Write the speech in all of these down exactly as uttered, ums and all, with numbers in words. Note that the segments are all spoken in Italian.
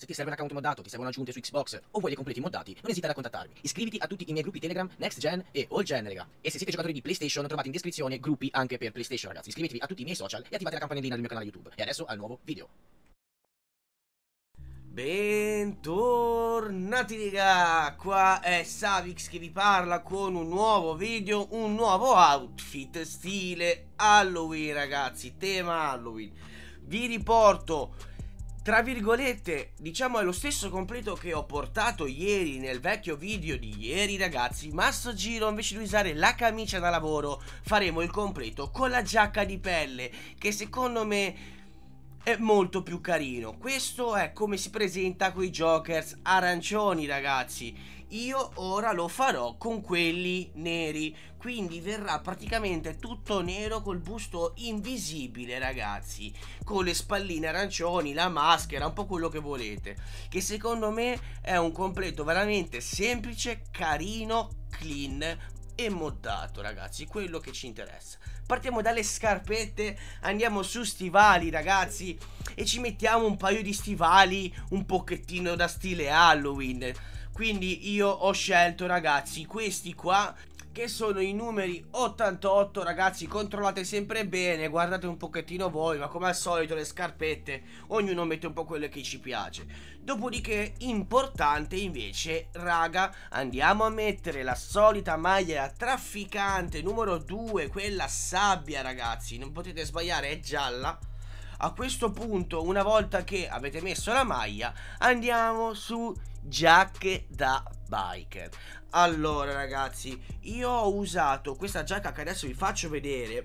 ti serve un account moddato, ti servono aggiunte su Xbox o vuoi dei completi moddati, non esitare a contattarmi. Iscriviti a tutti i miei gruppi Telegram, Next Gen e All Gen, raga. E se siete giocatori di PlayStation trovate in descrizione gruppi anche per PlayStation, ragazzi. Iscrivetevi a tutti i miei social e attivate la campanellina del mio canale YouTube. E adesso al nuovo video. Bentornati raga, qua è Savix che vi parla con un nuovo video, un nuovo outfit stile Halloween ragazzi, tema Halloween. Vi riporto, tra virgolette, diciamo è lo stesso completo che ho portato ieri nel vecchio video di ieri ragazzi, ma a sto giro invece di usare la camicia da lavoro faremo il completo con la giacca di pelle che secondo me è molto più carino. Questo è come si presenta con i Jokers arancioni ragazzi. Io ora lo farò con quelli neri, quindi verrà praticamente tutto nero col busto invisibile ragazzi, con le spalline arancioni, la maschera, un po' quello che volete, che secondo me è un completo veramente semplice, carino, clean e moddato ragazzi, quello che ci interessa. Partiamo dalle scarpette, andiamo su stivali ragazzi e ci mettiamo un paio di stivali un pochettino da stile Halloween. Quindi io ho scelto ragazzi questi qua, che sono i numeri ottantotto ragazzi, controllate sempre bene, guardate un pochettino voi, ma come al solito le scarpette ognuno mette un po' quelle che ci piace. Dopodiché importante invece raga, andiamo a mettere la solita maglia trafficante numero due, quella sabbia ragazzi, non potete sbagliare, è gialla. A questo punto, una volta che avete messo la maglia, andiamo su giacche da biker. Allora ragazzi, io ho usato questa giacca che adesso vi faccio vedere.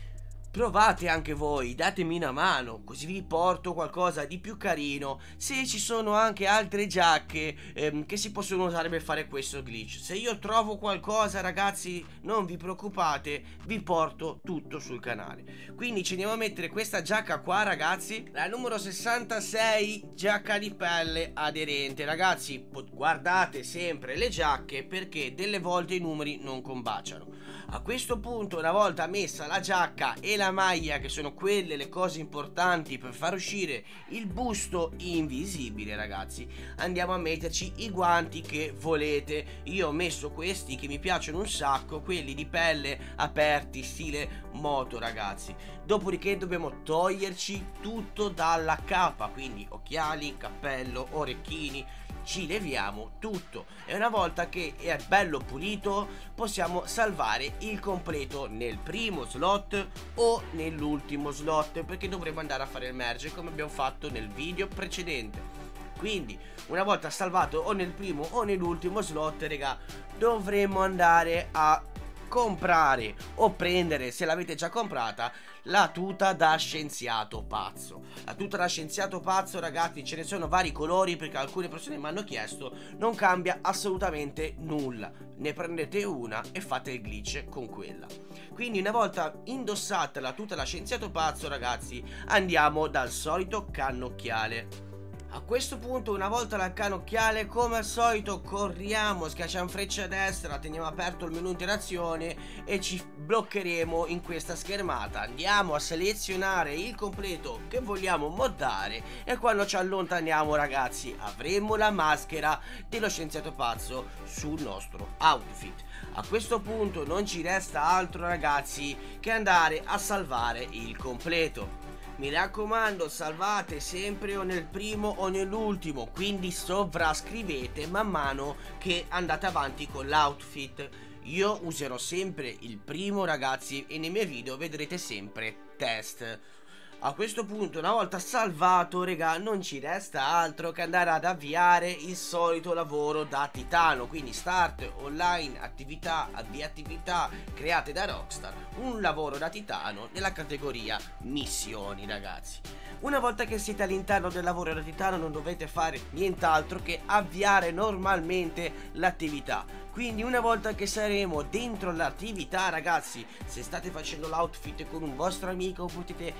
Provate anche voi, datemi una mano, così vi porto qualcosa di più carino. Se ci sono anche altre giacche ehm, che si possono usare per fare questo glitch, se io trovo qualcosa ragazzi non vi preoccupate, vi porto tutto sul canale. Quindi ci andiamo a mettere questa giacca qua ragazzi, la numero sessantasei, giacca di pelle aderente ragazzi. Guardate sempre le giacche perché delle volte i numeri non combaciano. A questo punto, una volta messa la giacca e la maglia, che sono quelle le cose importanti per far uscire il busto invisibile ragazzi, andiamo a metterci i guanti che volete. Io ho messo questi che mi piacciono un sacco, quelli di pelle aperti stile moto ragazzi. Dopodiché dobbiamo toglierci tutto dalla capa, quindi occhiali, cappello, orecchini, ci leviamo tutto e una volta che è bello pulito possiamo salvare il completo nel primo slot o nell'ultimo slot, perché dovremo andare a fare il merge come abbiamo fatto nel video precedente. Quindi una volta salvato o nel primo o nell'ultimo slot raga, dovremo andare a comprare o prendere, se l'avete già comprata, la tuta da scienziato pazzo. La tuta da scienziato pazzo ragazzi, ce ne sono vari colori perché alcune persone mi hanno chiesto, non cambia assolutamente nulla, ne prendete una e fate il glitch con quella. Quindi una volta indossata la tuta da scienziato pazzo ragazzi, andiamo dal solito cannocchiale. A questo punto, una volta la cannocchiale, come al solito corriamo, schiacciamo freccia a destra, teniamo aperto il menu interazione e ci bloccheremo in questa schermata. Andiamo a selezionare il completo che vogliamo moddare e quando ci allontaniamo ragazzi avremo la maschera dello scienziato pazzo sul nostro outfit. A questo punto non ci resta altro ragazzi che andare a salvare il completo. Mi raccomando, salvate sempre o nel primo o nell'ultimo, quindi sovrascrivete man mano che andate avanti con l'outfit. Io userò sempre il primo ragazzi e nei miei video vedrete sempre test. A questo punto, una volta salvato, regà, non ci resta altro che andare ad avviare il solito lavoro da titano. Quindi start, online, attività, avvia attività create da Rockstar. Un lavoro da titano nella categoria missioni, ragazzi. Una volta che siete all'interno del lavoro da titano non dovete fare nient'altro che avviare normalmente l'attività. Quindi una volta che saremo dentro l'attività ragazzi, se state facendo l'outfit con un vostro amico potete inviare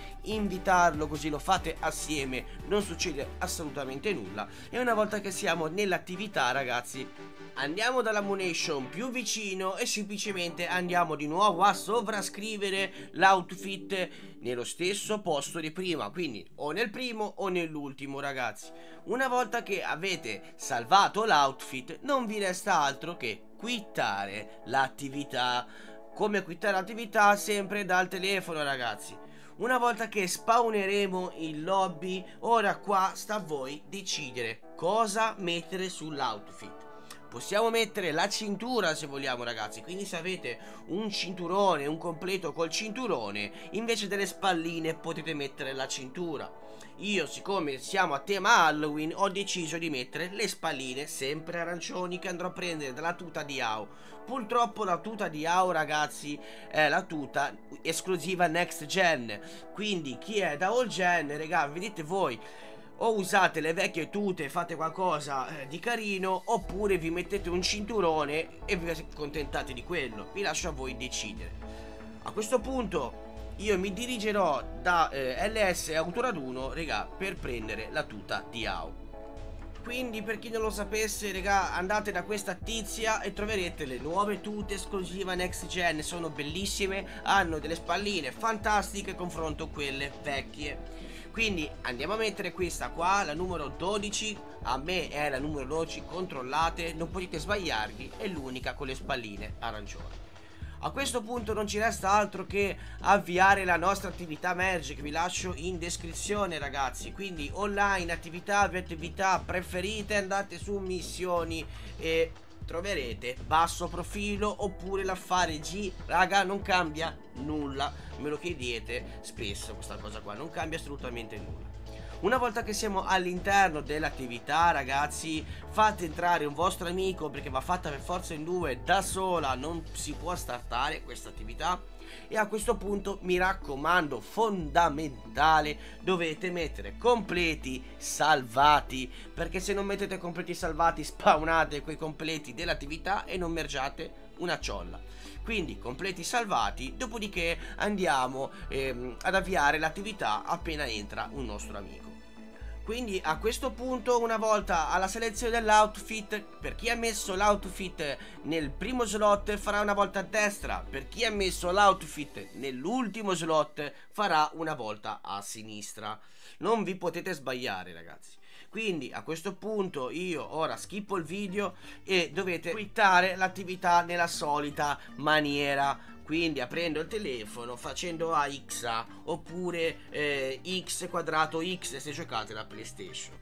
invitarlo, così lo fate assieme, non succede assolutamente nulla. E una volta che siamo nell'attività, ragazzi, andiamo dalla Moonation più vicino e semplicemente andiamo di nuovo a sovrascrivere l'outfit nello stesso posto di prima, quindi o nel primo o nell'ultimo, ragazzi. Una volta che avete salvato l'outfit non vi resta altro che quittare l'attività. Come quittare l'attività? Sempre dal telefono, ragazzi. Una volta che spawneremo in lobby, ora qua sta a voi decidere cosa mettere sull'outfit. Possiamo mettere la cintura se vogliamo, ragazzi, quindi se avete un cinturone, un completo col cinturone, invece delle spalline potete mettere la cintura. Io, siccome siamo a tema Halloween, ho deciso di mettere le spalline sempre arancioni che andrò a prendere dalla tuta di A O. Purtroppo la tuta di A O, ragazzi, è la tuta esclusiva Next Gen, quindi chi è da All Gen, raga, vedete voi, o usate le vecchie tute e fate qualcosa eh, di carino, oppure vi mettete un cinturone e vi accontentate di quello. Vi lascio a voi decidere. A questo punto io mi dirigerò da eh, L S Autoraduno, regà, per prendere la tuta di A O. Quindi, per chi non lo sapesse, regà, andate da questa tizia e troverete le nuove tute esclusiva Next Gen. Sono bellissime, hanno delle spalline fantastiche confronto a quelle vecchie. Quindi andiamo a mettere questa qua, la numero dodici. A me è la numero dodici, controllate, non potete sbagliarvi, è l'unica con le spalline arancioni. A questo punto non ci resta altro che avviare la nostra attività merge, che vi lascio in descrizione, ragazzi. Quindi online, attività, attività preferite, andate su missioni e troverete basso profilo oppure l'affare G. Raga, non cambia nulla, me lo chiedete spesso questa cosa qua, non cambia assolutamente nulla. Una volta che siamo all'interno dell'attività, ragazzi, fate entrare un vostro amico, perché va fatta per forza in due, da sola non si può startare questa attività. E a questo punto, mi raccomando, fondamentale, dovete mettere completi salvati, perché se non mettete completi salvati spawnate quei completi dell'attività e non mergiate una ciolla. Quindi completi salvati, dopodiché andiamo ehm, ad avviare l'attività appena entra un nostro amico. Quindi a questo punto, una volta alla selezione dell'outfit, per chi ha messo l'outfit nel primo slot farà una volta a destra, per chi ha messo l'outfit nell'ultimo slot farà una volta a sinistra. Non vi potete sbagliare, ragazzi. Quindi a questo punto io ora schippo il video e dovete quittare l'attività nella solita maniera. Quindi aprendo il telefono, facendo A X A oppure eh, X quadrato X se giocate la PlayStation.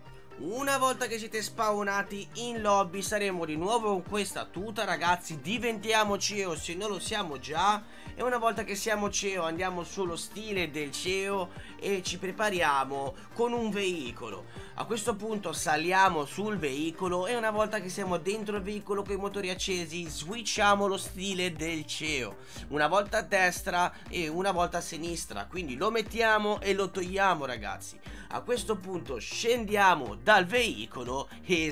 Una volta che siete spawnati in lobby saremo di nuovo con questa tuta, ragazzi. Diventiamo C E O se non lo siamo già. E una volta che siamo C E O andiamo sullo stile del C E O e ci prepariamo con un veicolo. A questo punto saliamo sul veicolo e una volta che siamo dentro il veicolo con i motori accesi switchiamo lo stile del C E O. Una volta a destra e una volta a sinistra, quindi lo mettiamo e lo togliamo, ragazzi. A questo punto scendiamo dal veicolo e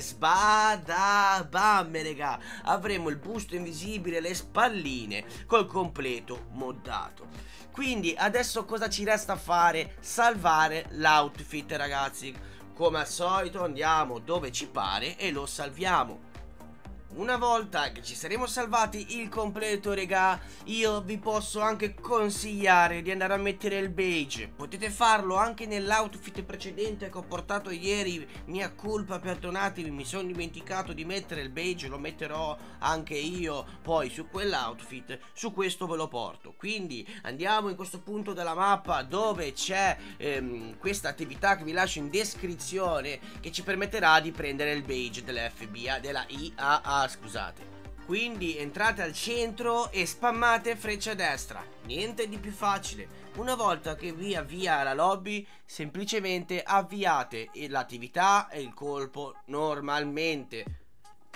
sbada bam, raga, avremo il busto invisibile, le spalline col completo moddato. Quindi adesso cosa ci resta fare? Salvare l'outfit, ragazzi. Come al solito andiamo dove ci pare e lo salviamo. Una volta che ci saremo salvati il completo, regà, io vi posso anche consigliare di andare a mettere il beige. Potete farlo anche nell'outfit precedente che ho portato ieri. Mia colpa, perdonatemi, mi sono dimenticato di mettere il beige. Lo metterò anche io poi su quell'outfit. Su questo ve lo porto. Quindi andiamo in questo punto della mappa dove c'è ehm, questa attività che vi lascio in descrizione, che ci permetterà di prendere il beige dell'F B A, della I A A, scusate. Quindi entrate al centro e spammate freccia a destra. Niente di più facile. Una volta che vi avvia la lobby, semplicemente avviate l'attività e il colpo normalmente.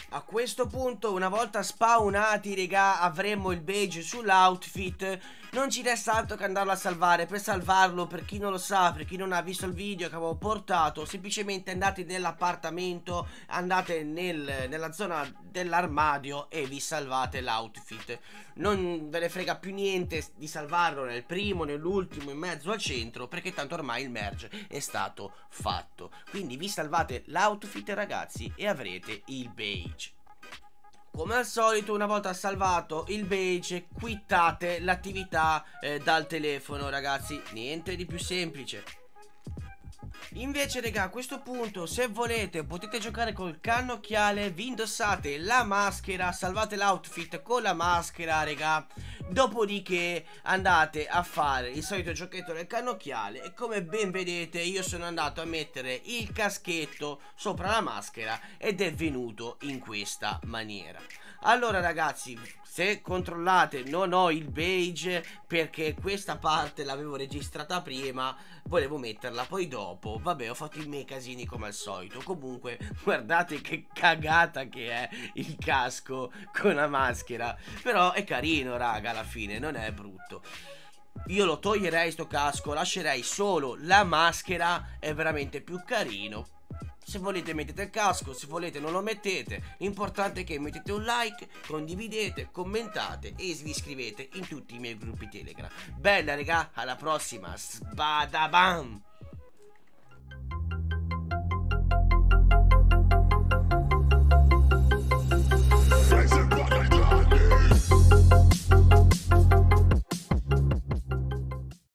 A questo punto, una volta spawnati, regà, avremo il badge sull'outfit. Non ci resta altro che andarlo a salvare. Per salvarlo, per chi non lo sa, per chi non ha visto il video che avevo portato, semplicemente andate nell'appartamento, andate nel, nella zona dell'armadio e vi salvate l'outfit. Non ve ne frega più niente di salvarlo nel primo, nell'ultimo, in mezzo al centro, perché tanto ormai il merge è stato fatto. Quindi vi salvate l'outfit, ragazzi, e avrete il badge. Come al solito, una volta salvato il badge, quittate l'attività eh, dal telefono, ragazzi. Niente di più semplice. Invece, raga, a questo punto, se volete, potete giocare col cannocchiale. Vi indossate la maschera, salvate l'outfit con la maschera, raga. Dopodiché andate a fare il solito giochetto del cannocchiale. E come ben vedete, io sono andato a mettere il caschetto sopra la maschera ed è venuto in questa maniera. Allora, ragazzi, se controllate, non ho il badge perché questa parte l'avevo registrata prima, volevo metterla poi dopo. Vabbè, ho fatto i miei casini come al solito. Comunque, guardate che cagata che è il casco con la maschera. Però è carino, raga, alla fine, non è brutto. Io lo toglierei sto casco, lascerei solo la maschera, è veramente più carino. Se volete mettete il casco, se volete non lo mettete. L'importante è che mettete un like, condividete, commentate e vi iscrivete in tutti i miei gruppi Telegram. Bella, raga, alla prossima. Sbadabam!